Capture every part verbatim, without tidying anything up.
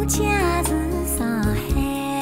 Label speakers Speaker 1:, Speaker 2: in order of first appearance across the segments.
Speaker 1: 家是上海，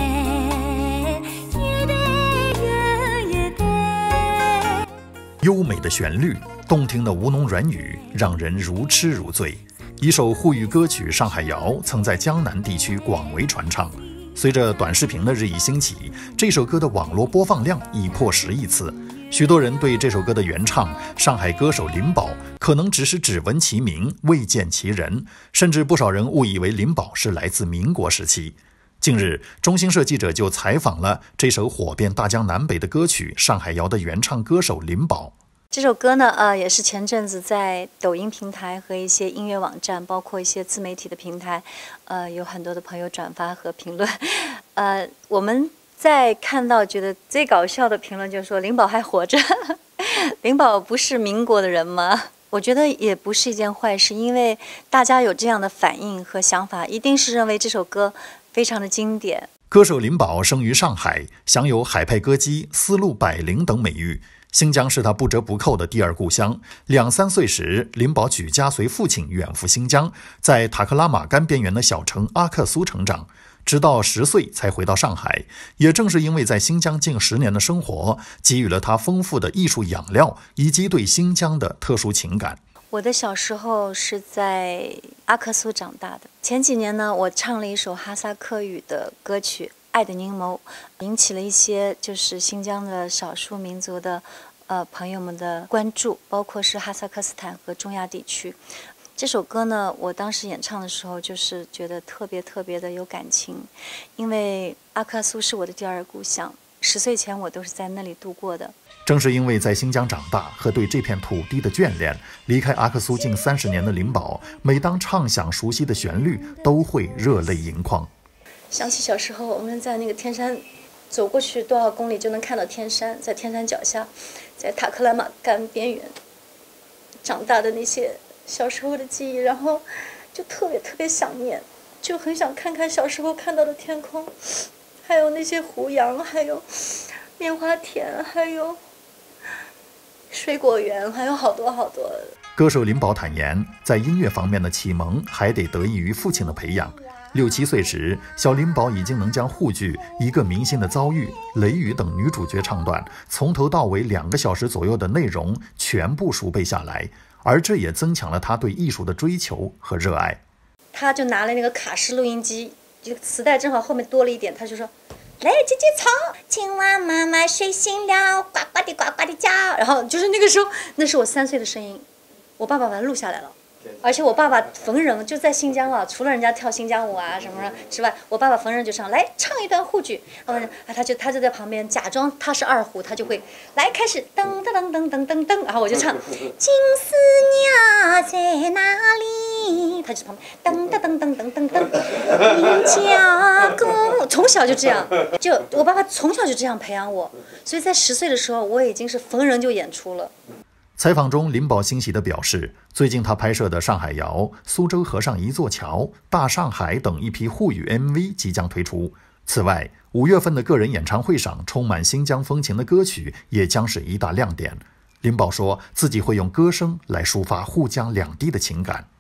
Speaker 1: 一代又一代。
Speaker 2: 优美的旋律，动听的吴侬软语，让人如痴如醉。一首沪语歌曲《上海谣》曾在江南地区广为传唱。随着短视频的日益兴起，这首歌的网络播放量已破十亿次。许多人对这首歌的原唱上海歌手林宝可能只是只闻其名未见其人，甚至不少人误以为林宝是来自民国时期。近日，中新社记者就采访了这首火遍大江南北的歌曲《上海谣》的原唱歌手林宝。
Speaker 3: 这首歌呢，呃，也是前阵子在抖音平台和一些音乐网站，包括一些自媒体的平台，呃，有很多的朋友转发和评论。呃，我们在看到觉得最搞笑的评论就是说林宝还活着，林宝不是民国的人吗？我觉得也不是一件坏事，因为大家有这样的反应和想法，一定是认为这首歌非常的经典。
Speaker 2: 歌手林宝生于上海，享有海派歌姬、丝路百灵等美誉。新疆是他不折不扣的第二故乡。两三岁时，林宝举家随父亲远赴新疆，在塔克拉玛干边缘的小城阿克苏成长，直到十岁才回到上海。也正是因为在新疆近十年的生活，给予了他丰富的艺术养料以及对新疆的特殊情感。
Speaker 3: 我的小时候是在阿克苏长大的。前几年呢，我唱了一首哈萨克语的歌曲《爱的凝眸》，引起了一些就是新疆的少数民族的呃朋友们的关注，包括是哈萨克斯坦和中亚地区。这首歌呢，我当时演唱的时候就是觉得特别特别的有感情，因为阿克苏是我的第二故乡，十岁前我都是在那里度过的。
Speaker 2: 正是因为在新疆长大和对这片土地的眷恋，离开阿克苏近三十年的林宝，每当唱响熟悉的旋律，都会热泪盈眶。
Speaker 3: 想起小时候我们在那个天山走过去多少公里就能看到天山，在天山脚下，在塔克拉玛干边缘长大的那些小时候的记忆，然后就特别特别想念，就很想看看小时候看到的天空，还有那些湖洋，还有棉花田，还有水果园，还有好多好多。
Speaker 2: 歌手林宝坦言，在音乐方面的启蒙还得得益于父亲的培养。六七岁时，小林宝已经能将沪剧《一个明星的遭遇》、《雷雨》等女主角唱段从头到尾两个小时左右的内容全部熟背下来，而这也增强了他对艺术的追求和热爱。
Speaker 3: 他就拿了那个卡式录音机，这个磁带正好后面多了一点，他就说：“来，姐姐唱，青蛙妈妈睡醒了，呱呱的呱呱的叫。”然后就是那个时候，那是我三岁的声音，我爸爸把它录下来了。而且我爸爸逢人就在新疆啊，除了人家跳新疆舞啊什么之外，我爸爸逢人就唱来唱一段沪剧，啊，他就他就在旁边假装他是二胡，他就会来开始噔噔噔噔噔噔噔，然后我就唱金丝鸟在哪里，他就旁边噔噔噔噔噔噔噔，名叫公，从小就这样，就我爸爸从小就这样培养我，所以在十岁的时候我已经是逢人就演出了。
Speaker 2: 采访中，林宝欣喜地表示，最近他拍摄的《上海谣》、《苏州河上一座桥》、《大上海》等一批沪语 M V 即将推出。此外，五月份的个人演唱会上，充满新疆风情的歌曲也将是一大亮点。林宝说自己会用歌声来抒发沪江两地的情感。